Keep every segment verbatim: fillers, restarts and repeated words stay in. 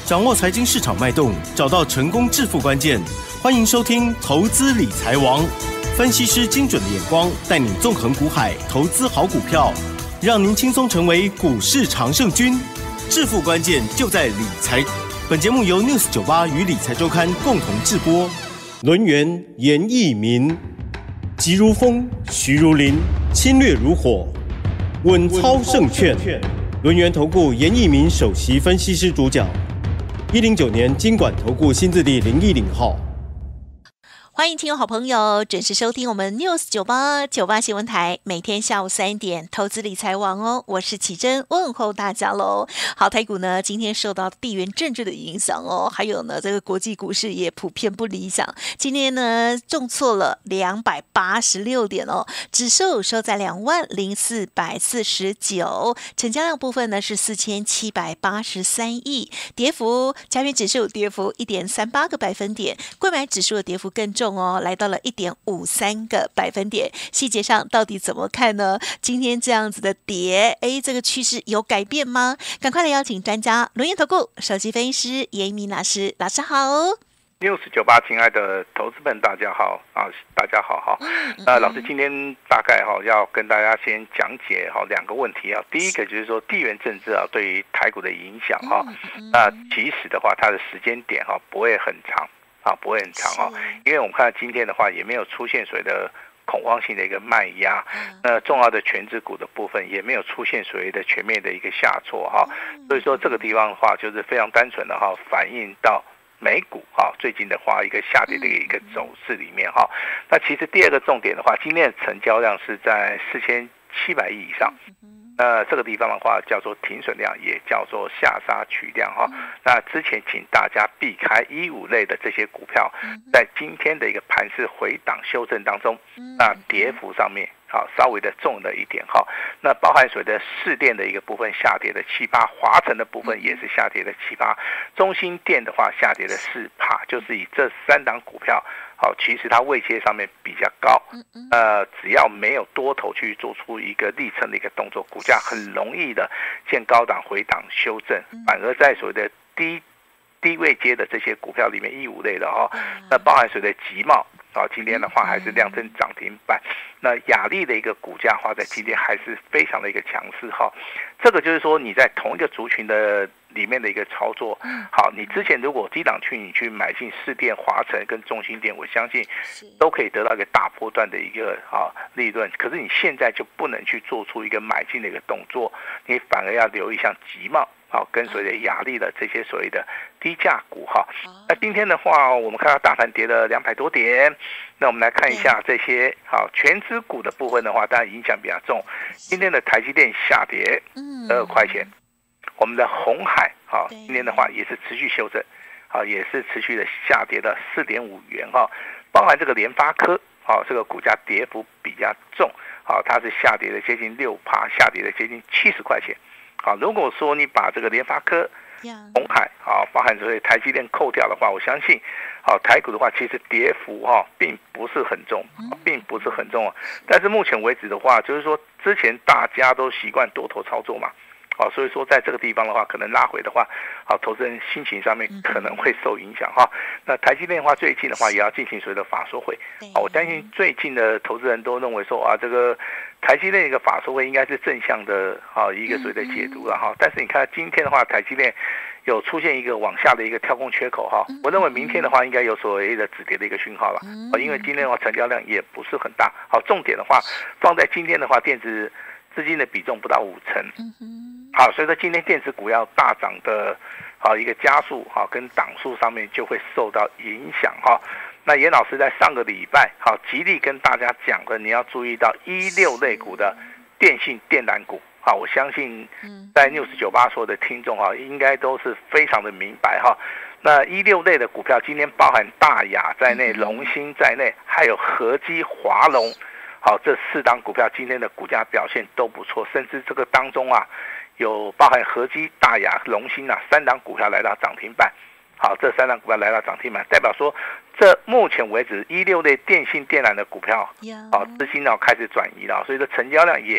掌握财经市场脉动，找到成功致富关键。欢迎收听《投资理财王》，分析师精准的眼光，带你纵横股海，投资好股票，让您轻松成为股市常胜军。致富关键就在理财。本节目由 News 九八与理财周刊共同制播。轮源严义民，急如风，徐如林，侵略如火，稳操胜券。轮源投顾严义民首席分析师主讲。一零九年金管投顾新字第零一零号。 欢迎听众好朋友准时收听我们 News 九八九八新闻台，每天下午三点投资理财网哦，我是启珍，问候大家喽。好，台股呢今天受到地缘政治的影响哦，还有呢这个国际股市也普遍不理想，今天呢重挫了两百八十六点哦，指数收在两万零四百四十九，成交量部分呢是四千七百八十三亿，跌幅加权指数跌幅一点三八个百分点，柜买指数的跌幅更重哦，来到了一点五三个百分点。细节上到底怎么看呢？今天这样子的跌，哎，这个趋势有改变吗？赶快来邀请专家轮源投顾首席分析师严一鸣老师，老师好。 News 九八，亲爱的投资们，大家好啊！大家好哈。那、呃、老师今天大概哈要跟大家先讲解哈两个问题啊。第一个就是说地缘政治啊对于台股的影响哈。那其实的话，它的时间点哈不会很长。啊，不会很长哦，因为我们看到今天的话也没有出现所谓的恐慌性的一个卖压，那重要的权值股的部分也没有出现所谓的全面的一个下挫哈，所以说这个地方的话就是非常单纯的哈反映到美股哈最近的话一个下跌的一个走势里面哈。那其实第二个重点的话，今天的成交量是在四千七百亿以上。那这个地方的话叫做停损量，也叫做下杀取量哈。那之前请大家避开一五类的这些股票，在今天的一个盘势回档修正当中，那跌幅上面好稍微的重了一点哈。那包含水的市电的一个部分下跌的七八，华晨的部分也是下跌的七八，中兴电的话下跌的四趴，就是以这三档股票。好，其实它位阶上面比较高，呃，只要没有多头去做出一个力撑的一个动作，股价很容易的见高档回档修正，反而在所谓的低低位阶的这些股票里面，一五类的哈，那包含所谓的集贸啊，今天的话还是亮灯涨停板。那亚力的一个股价的话，在今天还是非常的一个强势哈。这个就是说你在同一个族群的里面的一个操作，好，你之前如果低档区你去买进市电、华晨跟中兴电，我相信都可以得到一个大波段的一个啊利润。可是你现在就不能去做出一个买进的一个动作，你反而要留意像集贸。好，跟随着亚力的这些所谓的低价股哈，那今天的话，我们看到大盘跌了两百多点，那我们来看一下这些好全指股的部分的话，当然影响比较重。今天的台积电下跌二块钱，我们的鸿海好，今天的话也是持续修正，好，也是持续的下跌了四点五元哈，包含这个联发科好，这个股价跌幅比较重，好，它是下跌了接近六趴，下跌了接近七十块钱。好，如果说你把这个联发科、鸿海，好，包含这些台积电扣掉的话，我相信，好，台股的话其实跌幅哈并不是很重，并不是很重啊。但是目前为止的话，就是说之前大家都习惯多头操作嘛，好，所以说在这个地方的话，可能拉回的话，好，投资人心情上面可能会受影响哈。那台积电的话，最近的话也要进行所谓的法说会，好，我相信最近的投资人都认为说啊，这个。台积电一个法说会应该是正向的啊一个所谓的解读了哈，但是你看今天的话，台积电有出现一个往下的一个跳空缺口哈，我认为明天的话应该有所谓的止跌的一个讯号了，因为今天的话成交量也不是很大，好，重点的话放在今天的话，电子资金的比重不到五成，好，所以说今天电子股要大涨的好一个加速哈跟档数上面就会受到影响哈。那严老师在上个礼拜好极力跟大家讲的，你要注意到一六类股的电信电缆股，好，我相信在 News 九八所有的听众哈应该都是非常的明白哈。那一六类的股票今天包含大亚在内、龙芯在内，还有合基、华龙，好，这四档股票今天的股价表现都不错，甚至这个当中啊有包含合基、大亚、龙芯啊三档股票来到涨停板。好，这三档股票来到涨停板，代表说这目前为止一六类电信电缆的股票，好，资金要开始转移了，所以说成交量也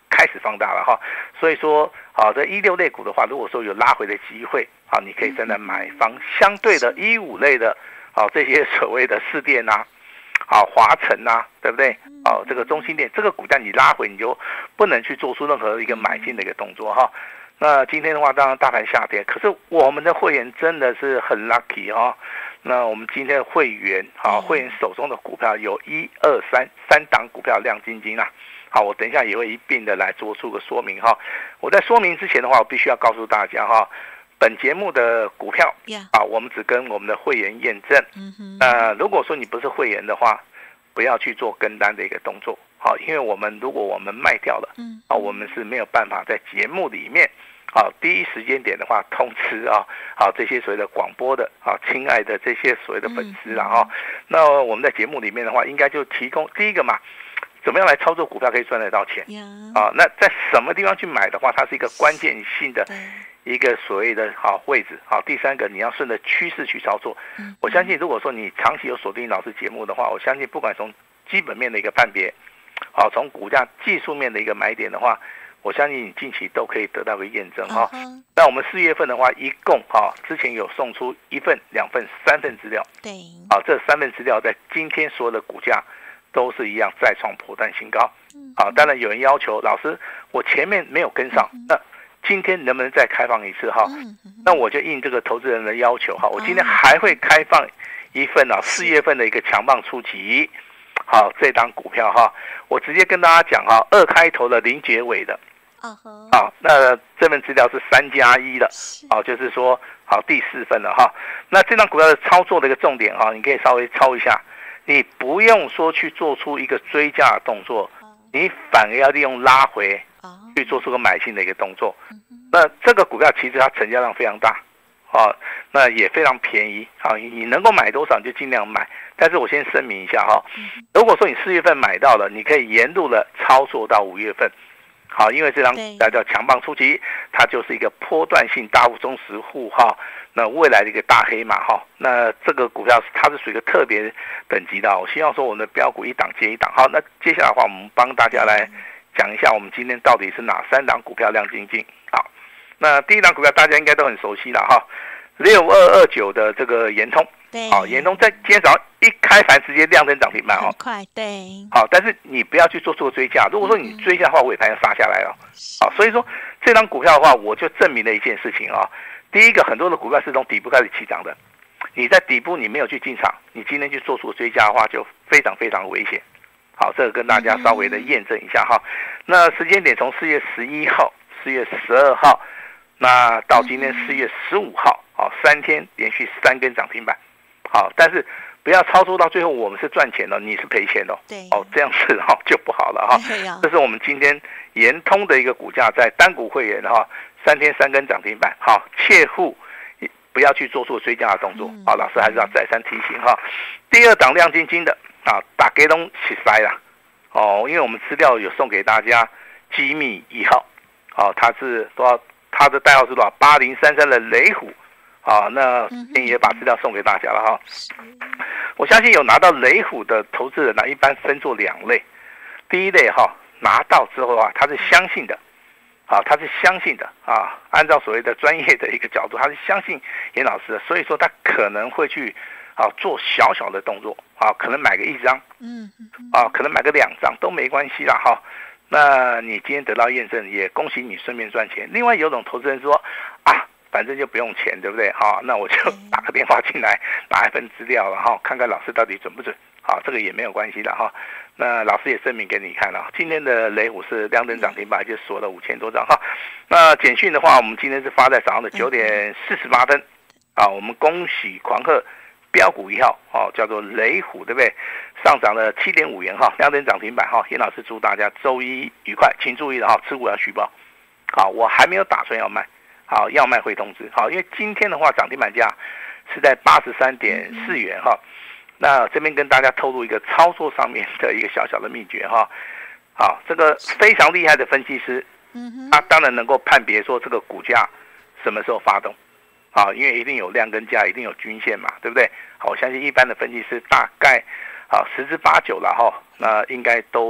开始放大了哈。所以说，好这一六类股的话，如果说有拉回的机会，好，你可以站在买方。相对的一五类的，好这些所谓的市电啊，好华晨啊，对不对？好这个中兴电，这个股价你拉回你就不能去做出任何一个买进的一个动作哈。那今天的话，当然大盘下跌，可是我们的会员真的是很 lucky 哈。那我们今天的会员，好，会员手中的股票有一二三三档股票亮晶晶啊。好，我等一下也会一并的来做出个说明哈。我在说明之前的话，我必须要告诉大家哈，本节目的股票啊，我们只跟我们的会员验证。呃，如果说你不是会员的话，不要去做跟单的一个动作。好，因为我们如果我们卖掉了，啊，我们是没有办法在节目里面。好，第一时间点的话通知啊，好这些所谓的广播的啊，亲爱的这些所谓的粉丝啦哈，那我们在节目里面的话，应该就提供第一个嘛，怎么样来操作股票可以赚得到钱啊？那在什么地方去买的话，它是一个关键性的一个所谓的好位置。好，第三个你要顺着趋势去操作。我相信如果说你长期有锁定老师节目的话，我相信不管从基本面的一个判别，好从股价技术面的一个买点的话。我相信你近期都可以得到个验证哈。Uh-huh. 那我们四月份的话，一共哈之前有送出一份、两份、三份资料。对。好，这三份资料在今天所有的股价都是一样再创波段新高。嗯。好，当然有人要求老师，我前面没有跟上，嗯、那今天能不能再开放一次哈？嗯、那我就应这个投资人的要求哈，我今天还会开放一份啊，四月份的一个强棒出击。好，这档股票哈，我直接跟大家讲哈，二开头的零结尾的。Uh-huh. 好，那这份资料是三加一的，好，就是说好第四份了哈。那这张股票的操作的一个重点哈，你可以稍微抄一下，你不用说去做出一个追加的动作，你反而要利用拉回去做出个买进的一个动作。那这个股票其实它成交量非常大，啊，那也非常便宜啊，你能够买多少你就尽量买。但是我先声明一下哈，如果说你四月份买到了，你可以沿路的操作到五月份。好，因为这张股票叫强棒出击，它就是一个波段性大户中实户哈，那未来的一个大黑马哈，那这个股票它是属于一个特别等级的，我希望说我们的标股一档接一档。好，那接下来的话，我们帮大家来讲一下我们今天到底是哪三档股票亮晶晶。好，那第一档股票大家应该都很熟悉了哈，六二二九的这个延通。对，好，延通在今天早上一开盘直接亮灯涨停板哦， 快，对， 好，但是你不要去做做追加，如果说你追加的话，尾盘要杀下来了，好，所以说这张股票的话，我就证明了一件事情啊，第一个，很多的股票是从底部开始起涨的，你在底部你没有去进场，你今天去做出追加的话，就非常非常危险。好，这个跟大家稍微的验证一下哈。那时间点从四月十一号、四月十二号，那到今天四月十五号，好，三天连续三根涨停板。好，但是不要操作到最后，我们是赚钱的，你是赔钱的。对，哦，这样子哈就不好了哈。这是我们今天延通的一个股价，在单股会员哈，三天三根涨停板，好，切勿不要去做出追加的动作。好，老师还是要再三提醒哈。第二档亮晶晶的啊，打给东起塞啦。哦，因为我们资料有送给大家机密一号，好，它是多少？它的代号是多少？八零三三的雷虎。好，那也把资料送给大家了哈。我相信有拿到雷虎的投资人呢，一般分作两类。第一类哈，拿到之后啊，他是相信的，啊，他是相信的啊，按照所谓的专业的一个角度，他是相信严老师的，所以说他可能会去啊做小小的动作啊，可能买个一张，嗯，啊，可能买个两张都没关系啦哈。那你今天得到验证，也恭喜你顺便赚钱。另外有种投资人说啊。反正就不用钱，对不对？好，那我就打个电话进来，拿一份资料了哈，看看老师到底准不准。好，这个也没有关系的哈。那老师也证明给你看了，今天的雷虎是亮灯涨停板，就锁了五千多张哈。那简讯的话，我们今天是发在早上的九点四十八分。啊，我们恭喜狂贺标股一号，哦，叫做雷虎，对不对？上涨了七点五元哈，亮灯涨停板哈。严老师祝大家周一愉快，请注意了哈，持股要续报。好，我还没有打算要卖。好，要卖会通知。好，因为今天的话，涨停板价是在八十三点四元哈。那这边跟大家透露一个操作上面的一个小小的秘诀哈。好，这个非常厉害的分析师，他当然能够判别说这个股价什么时候发动。好，因为一定有量跟价，一定有均线嘛，对不对？好，我相信一般的分析师大概好十之八九了哈。那应该都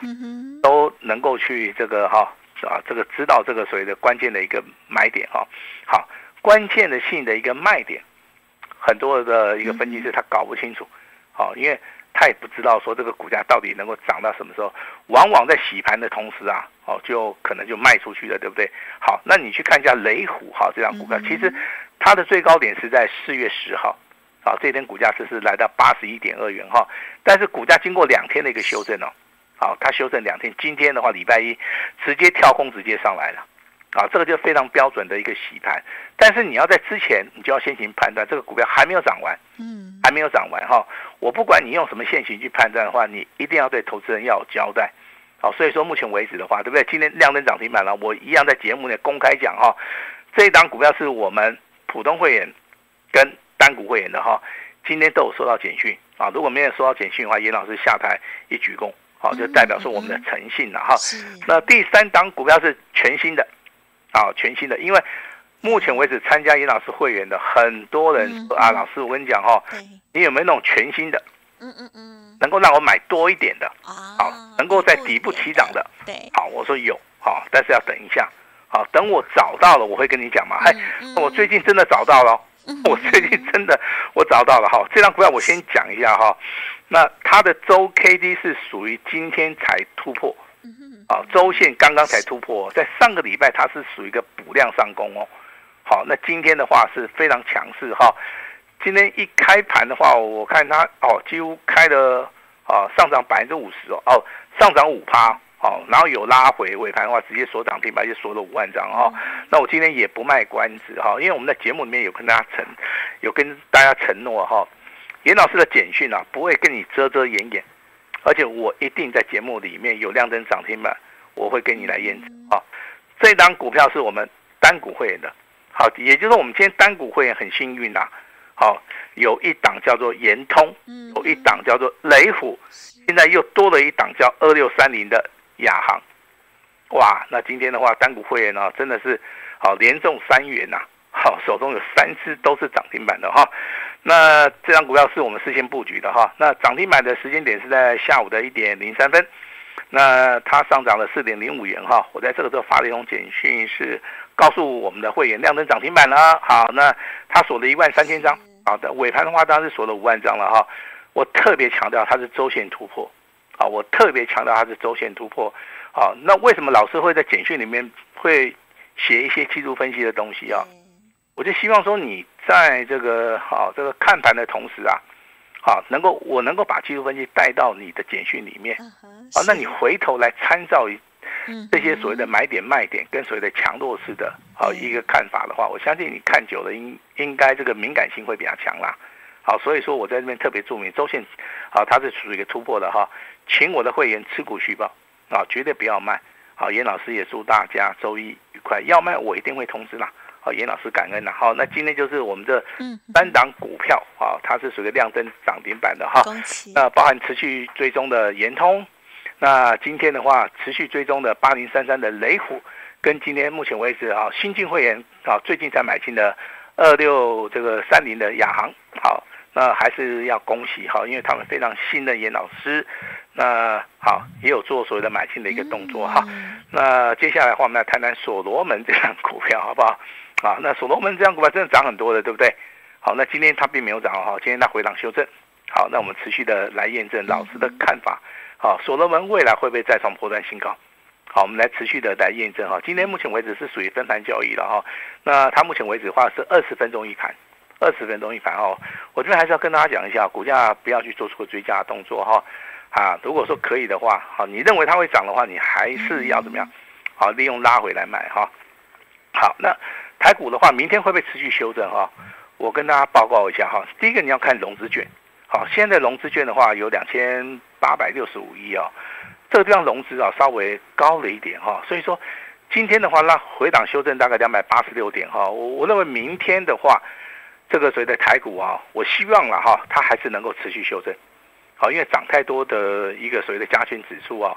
嗯、 都能够去这个哈啊这个知道这个所谓的关键的一个买点哈。好，关键的性的一个卖点，很多的一个分析师他搞不清楚，好，因为他也不知道说这个股价到底能够涨到什么时候，往往在洗盘的同时啊，哦，就可能就卖出去了，对不对？好，那你去看一下雷虎哈这张股票，其实它的最高点是在四月十号，啊，这天股价是是来到八十一点二元哈，但是股价经过两天的一个修正哦，好，它修正两天，今天的话礼拜一直接跳空直接上来了。啊，这个就非常标准的一个洗盘，但是你要在之前，你就要先行判断这个股票还没有涨完，嗯，还没有涨完哈。我不管你用什么现行去判断的话，你一定要对投资人要有交代。好，所以说目前为止的话，对不对？今天亮灯涨停板了，我一样在节目内公开讲哈，这一档股票是我们普通会员跟单股会员的哈，今天都有收到简讯啊。如果没有收到简讯的话，严老师下台一鞠躬，好，就代表说我们的诚信了哈。那第三档股票是全新的。啊，全新的，因为目前为止参加严老师会员的很多人说、嗯、啊，老师我跟你讲哈、哦，你有没有那种全新的，嗯嗯嗯，能够让我买多一点的，啊，好，能够在底部起涨的，对，好，我说有，好，但是要等一下，好，等我找到了我会跟你讲嘛，哎、嗯，我最近真的找到了，嗯、我最近真的我找到了哈，这张股票我先讲一下哈，那它的周 K D 是属于今天才突破。好，周线刚刚才突破，在上个礼拜它是属于一个补量上攻哦。好，那今天的话是非常强势哈。今天一开盘的话，我看它哦，几乎开了啊上涨百分之五十哦，哦上涨五趴，好，然后有拉回尾盘的话，直接锁涨停板，就锁了五万张哈。那我今天也不卖关子哈，因为我们在节目里面有跟大家承，有跟大家承诺哈，严老师的简讯啊不会跟你遮遮掩掩。而且我一定在节目里面有亮灯涨停板，我会跟你来验证啊。这档股票是我们单股会员的，好，也就是说我们今天单股会员很幸运呐，好，有一档叫做延通，有一档叫做雷虎，现在又多了一档叫二六三零的亚航，哇，那今天的话单股会员呢真的是好连中三元呐，好，手中有三只都是涨停板的哈。那这张股票是我们事先布局的哈，那涨停板的时间点是在下午的一点零三分，那它上涨了四点零五元哈，我在这个时候发了一通简讯，是告诉我们的会员亮灯涨停板了，好，那它锁了一万三千张，好的，尾盘的话当然是锁了五万张了哈，我特别强调它是周线突破，啊，我特别强调它是周线突破，啊，那为什么老师会在简讯里面会写一些技术分析的东西啊？我就希望说你在这个好、啊、这个看盘的同时啊，好、啊、能够我能够把技术分析带到你的简讯里面，啊，那你回头来参照这些所谓的买点卖点跟所谓的强弱势的好、啊、一个看法的话，我相信你看久了应应该这个敏感性会比较强啦。好，所以说我在这边特别注明周线，啊，它是属于一个突破的哈，请我的会员持股续报啊，绝对不要卖。好，严老师也祝大家周一愉快，要卖我一定会通知啦。好，严老师感恩了。好，那今天就是我们这三档股票啊，它是属于亮灯涨停板的哈。那包含持续追踪的延通，那今天的话持续追踪的八零三三的雷虎，跟今天目前为止啊新进会员啊最近才买进的二六这个三零的亚航，好，那还是要恭喜哈，因为他们非常信任严老师。那好，也有做所谓的买进的一个动作哈。那接下来的话，我们来谈谈所罗门这张股票，好不好？啊，那所罗门这张股票真的涨很多的，对不对？好，那今天它并没有涨哈，今天它回档修正。好，那我们持续的来验证老师的看法。好，所罗门未来会不会再创波段新高？好，我们来持续的来验证哈。今天目前为止是属于分盘交易了哈。那它目前为止的话是二十分钟一盘，二十分钟一盘哦。我这边还是要跟大家讲一下，股价不要去做出个追加的动作哈。啊，如果说可以的话，好，你认为它会涨的话，你还是要怎么样？好，利用拉回来买哈。好，那台股的话，明天会不会持续修正哈？我跟大家报告一下哈。第一个你要看融资券，好，现在融资券的话有两千八百六十五亿哦，这个地方融资啊稍微高了一点哈，所以说今天的话，那回档修正大概两百八十六点哈。我我认为明天的话，这个所谓的台股啊，我希望了哈，它还是能够持续修正。好，因为涨太多的一个所谓的加权指数啊，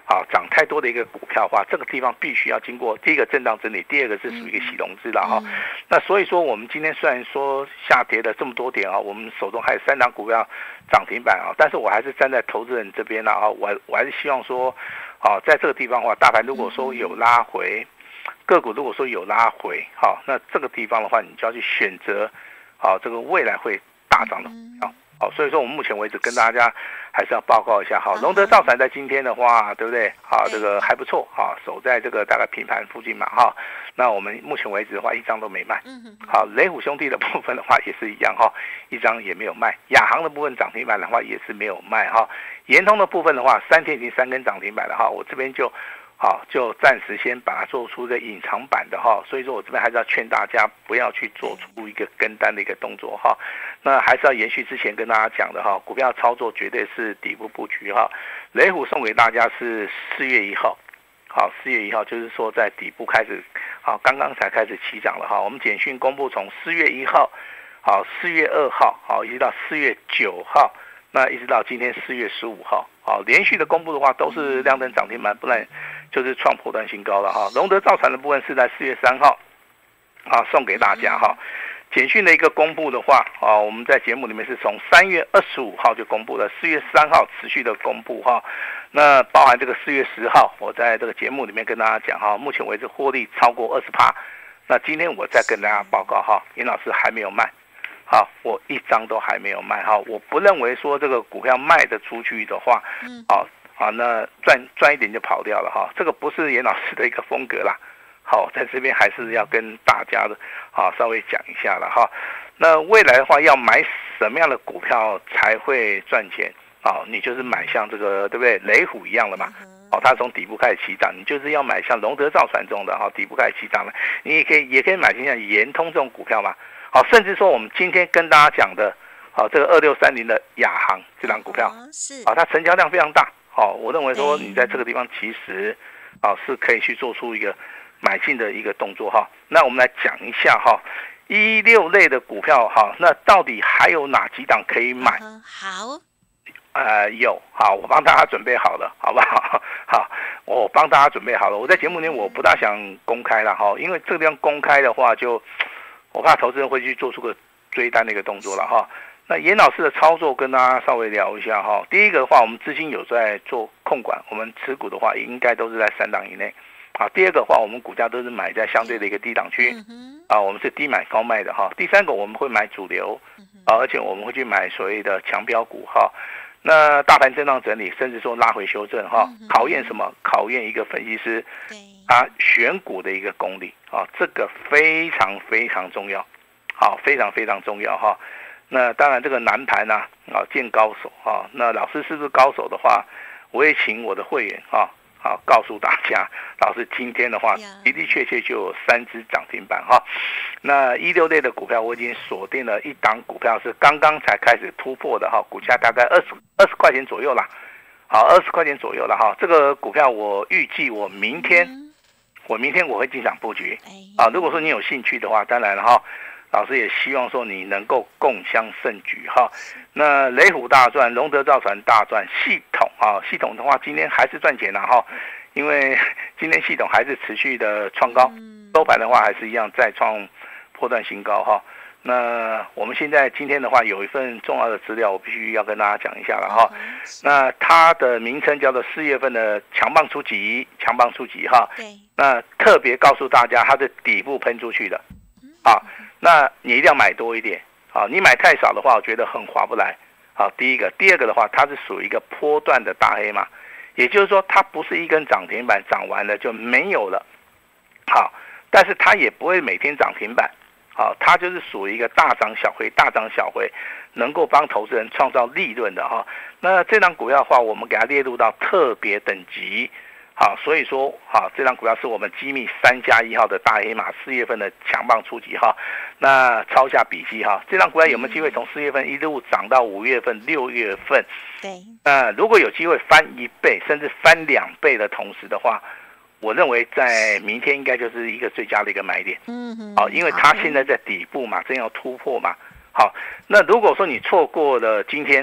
好涨太多的一个股票的话，这个地方必须要经过第一个震荡整理，第二个是属于一个洗融资的哈。嗯、那所以说，我们今天虽然说下跌了这么多点啊，我们手中还有三档股票涨停板啊，但是我还是站在投资人这边了啊，我我还是希望说，啊，在这个地方的话，大盘如果说有拉回，个股如果说有拉回，好，那这个地方的话，你就要去选择，好，这个未来会大涨的股票。好，所以说我们目前为止跟大家还是要报告一下哈，龙德造船在今天的话，对不对？好，这个还不错哈，守在这个大概平盘附近嘛哈。那我们目前为止的话，一张都没卖。好，雷虎兄弟的部分的话也是一样哈，一张也没有卖。亚航的部分涨停板的话也是没有卖哈。延通的部分的话，三天已经三根涨停板了哈，我这边就。好，就暂时先把它做出这隐藏版的哈，所以说我这边还是要劝大家不要去做出一个跟单的一个动作哈。那还是要延续之前跟大家讲的哈，股票操作绝对是底部布局哈。雷虎送给大家是四月一号，好，四月一号就是说在底部开始，好，刚刚才开始起涨了哈。我们简讯公布从四月一号，好，四月二号，好，一直到四月九号。那一直到今天四月十五号，好，连续的公布的话都是亮灯涨停板，不然就是创波段新高了哈。龙德造船的部分是在四月三号，啊，送给大家哈。简讯的一个公布的话，啊，我们在节目里面是从三月二十五号就公布了，四月三号持续的公布哈。那包含这个四月十号，我在这个节目里面跟大家讲哈，目前为止获利超过二十趴。那今天我再跟大家报告哈，严老师还没有卖。好，我一张都还没有卖哈，我不认为说这个股票卖得出去的话，嗯，好，好，那赚赚一点就跑掉了哈，这个不是严老师的一个风格啦。好，在这边还是要跟大家的，好，稍微讲一下了哈。那未来的话，要买什么样的股票才会赚钱？好，你就是买像这个对不对？雷虎一样的嘛。好，它从底部开始起涨，你就是要买像龙德造船这种的哈，底部开始起涨了，你也可以也可以买像延通这种股票嘛。好，甚至说我们今天跟大家讲的，好，这个二六三零的亚航这档股票，是，好，它成交量非常大，好，我认为说你在这个地方其实，啊，是可以去做出一个买进的一个动作哈。那我们来讲一下哈，一六类的股票哈，那到底还有哪几档可以买？嗯、好，呃，有，好，我帮大家准备好了，好不好？好，我帮大家准备好了。我在节目里面我不大想公开了哈，因为这个地方公开的话就。我怕投资人会去做出个追单的一个动作了哈。那严老师的操作跟大家稍微聊一下哈。第一个的话，我们资金有在做控管，我们持股的话应该都是在三档以内。啊，第二个的话，我们股价都是买在相对的一个低档区，啊，我们是低买高卖的哈。第三个我们会买主流，啊，而且我们会去买所谓的强标股哈。那大盘震荡整理，甚至说拉回修正哈，考验什么？考验一个分析师他选股的一个功力啊，这个非常非常重要，好，非常非常重要哈。那当然这个难盘啊，啊见高手啊，那老师是不是高手的话，我也请我的会员啊，好告诉大家，老师今天的话的的确确就有三只涨停板哈。那一六类的股票我已经锁定了一档股票是刚刚才开始突破的哈，股价大概二十二十块钱左右啦，好，二十块钱左右了哈。这个股票我预计我明天。我明天我会进场布局啊！如果说你有兴趣的话，当然了哈，老师也希望说你能够共襄盛举哈。那雷虎大赚，龙德造船大赚，系统啊，系统的话今天还是赚钱了哈，因为今天系统还是持续的创高，收盘的话还是一样再创波段新高哈。那我们现在今天的话有一份重要的资料，我必须要跟大家讲一下了哈。那它的名称叫做四月份的强棒出击，强棒出击哈。对。那特别告诉大家，它是底部喷出去的，啊，那你一定要买多一点，啊，你买太少的话，我觉得很划不来。好，第一个，第二个的话，它是属于一个波段的大黑马，也就是说，它不是一根涨停板涨完了就没有了，好，但是它也不会每天涨停板。好，它就是属于一个大涨小回，大涨小回，能够帮投资人创造利润的哈。那这张股票的话，我们给它列入到特别等级。好，所以说，好，这张股票是我们机密三加一号的大黑马，四月份的强棒出击哈。那抄下笔记哈，这张股票有没有机会从四月份一路涨到五月份、六月份？对。那如果有机会翻一倍，甚至翻两倍的同时的话，我认为在明天应该就是一个最佳的一个买点。嗯嗯。好，因为它现在在底部嘛，正要突破嘛。好，那如果说你错过了今天，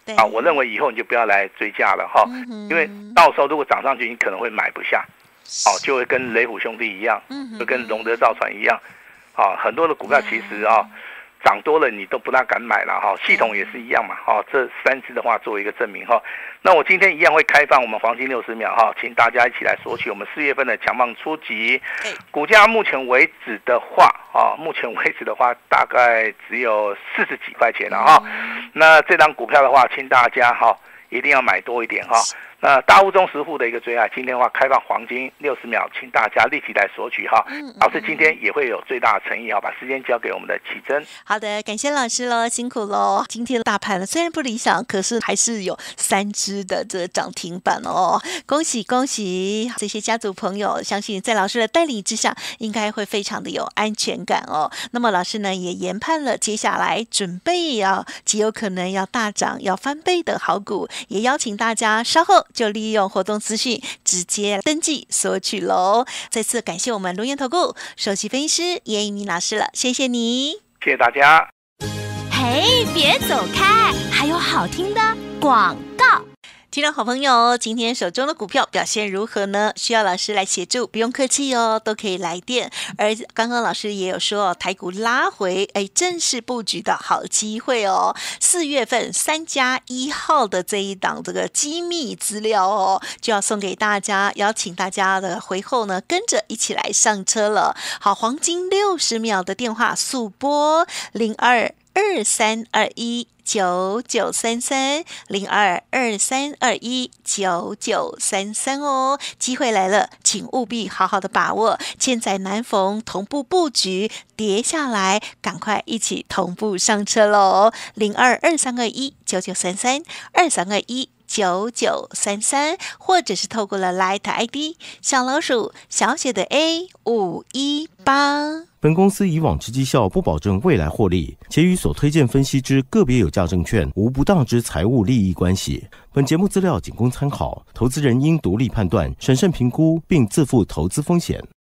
啊，我认为以后你就不要来追价了哈，嗯、因为到时候如果涨上去，你可能会买不下，哦，就会跟雷虎兄弟一样，就跟荣德造船一样，啊，很多的股票其实啊。涨多了你都不大敢买了哈，系统也是一样嘛哈，这三只的话作为一个证明哈。那我今天一样会开放我们黄金六十秒哈，请大家一起来索取我们四月份的强棒出击。股价目前为止的话啊，目前为止的话大概只有四十几块钱了哈。那这张股票的话，请大家哈一定要买多一点哈。那大户中实户的一个最爱，今天的话开放黄金六十秒，请大家立即来索取哈。老师今天也会有最大的诚意哈，把时间交给我们的启真。 好的，感谢老师喽，辛苦喽。今天的大盘虽然不理想，可是还是有三只的这个涨停板哦，恭喜恭喜这些家族朋友，相信在老师的带领之下，应该会非常的有安全感哦。那么老师呢也研判了接下来准备要极有可能要大涨、要翻倍的好股，也邀请大家稍后就利用活动资讯直接登记索取喽。再次感谢我们龙岩投顾首席分析师严一鸣老师了，谢谢你， 谢谢大家。 嘿，别走开，还有好听的广告。 听众好朋友，今天手中的股票表现如何呢？需要老师来协助，不用客气哦，都可以来电。而刚刚老师也有说，台股拉回，哎，正式布局的好机会哦。四月份三加一号的这一档这个机密资料哦，就要送给大家，邀请大家的回后呢，跟着一起来上车了。好，黄金六十秒的电话速拨零二二三二一。九九三三零二二三二一九九三三哦，机会来了，请务必好好的把握。千载难逢，同步布局，跌下来，赶快一起同步上车喽！零二二三二一九九三三二三二一九九三三，或者是透过了 Line I D 小老鼠小写的 A 五一八。 本公司以往之绩效不保证未来获利，且与所推荐分析之个别有价证券无不当之财务利益关系。本节目资料仅供参考，投资人应独立判断、审慎评估，并自负投资风险。